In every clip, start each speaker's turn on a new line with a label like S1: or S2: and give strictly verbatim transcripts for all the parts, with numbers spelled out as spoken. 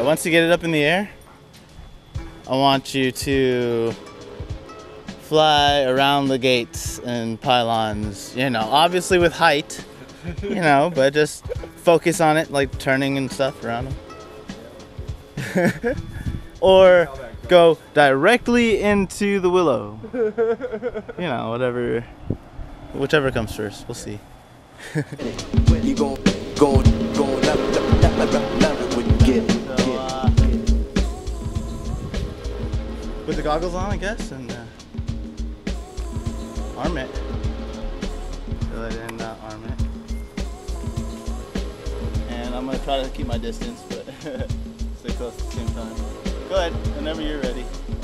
S1: once you get it up in the air, I want you to fly around the gates and pylons, you know, obviously with height, you know, but just focus on it, like turning and stuff around them. Or go directly into the willow. You know, whatever, whichever comes first, we'll see.
S2: You gon' go, go, love it, love it, love it, love it when you get it.
S1: So, uh, put the goggles on, I guess, and uh, arm it. Fill it in, uh, arm it. And I'm gonna try to keep my distance, but stay close at the same time. Go ahead, whenever you're ready.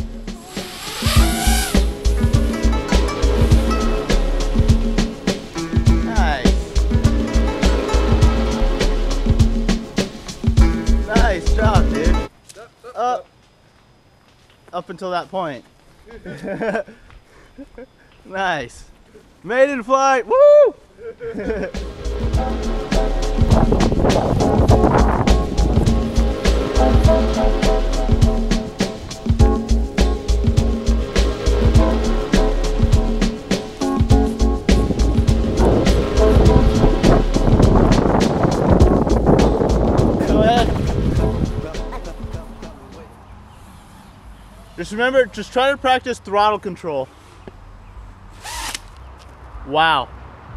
S1: Nice job, dude. Up. Up until that point. Nice. Maiden flight. Woo! Just remember, just try to practice throttle control. Wow.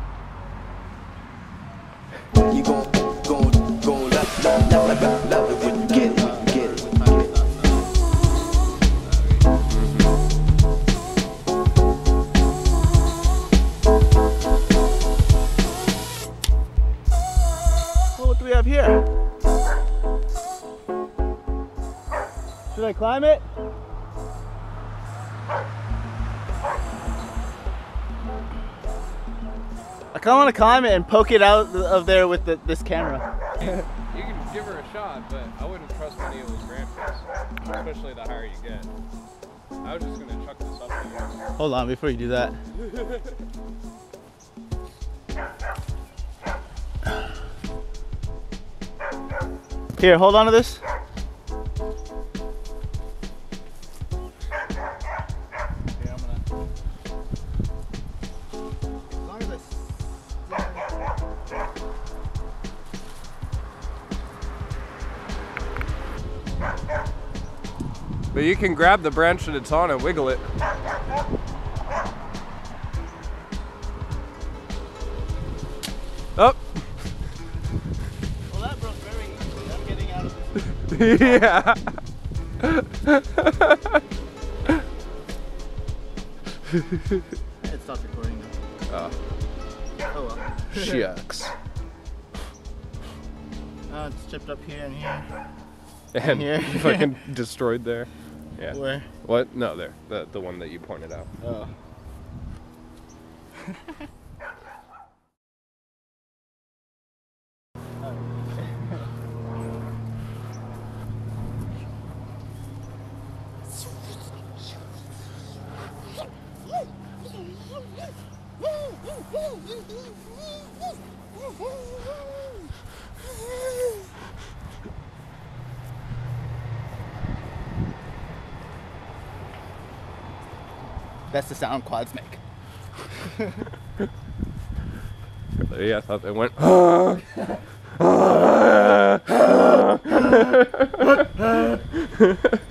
S2: You gon' go, go, love, love, love, love, love it when you get it, when you get it.
S1: Well, what do we have here? Should I climb it? I kind of want to climb it and poke it out of there with the, this camera.
S3: You can give her a shot, but I wouldn't trust any of those ramps, especially the higher you get. I was just going to chuck this up to you.
S1: Hold on, before you do that. Here, hold on to this.
S3: But you can grab the branch that it's on and wiggle it. Up.
S1: Well, that broke very easily. I'm getting out of this.
S3: Yeah.
S1: It stopped recording now.
S3: Oh.
S1: Oh well.
S3: Shucks.
S1: Uh, it's chipped up here and here.
S3: And
S1: Here.
S3: fucking destroyed there. Yeah.
S1: Where?
S3: What? No, there. The the one that you pointed out.
S1: Oh. That's the sound quads make.
S3: Yeah, I thought they went. Ah, ah, ah.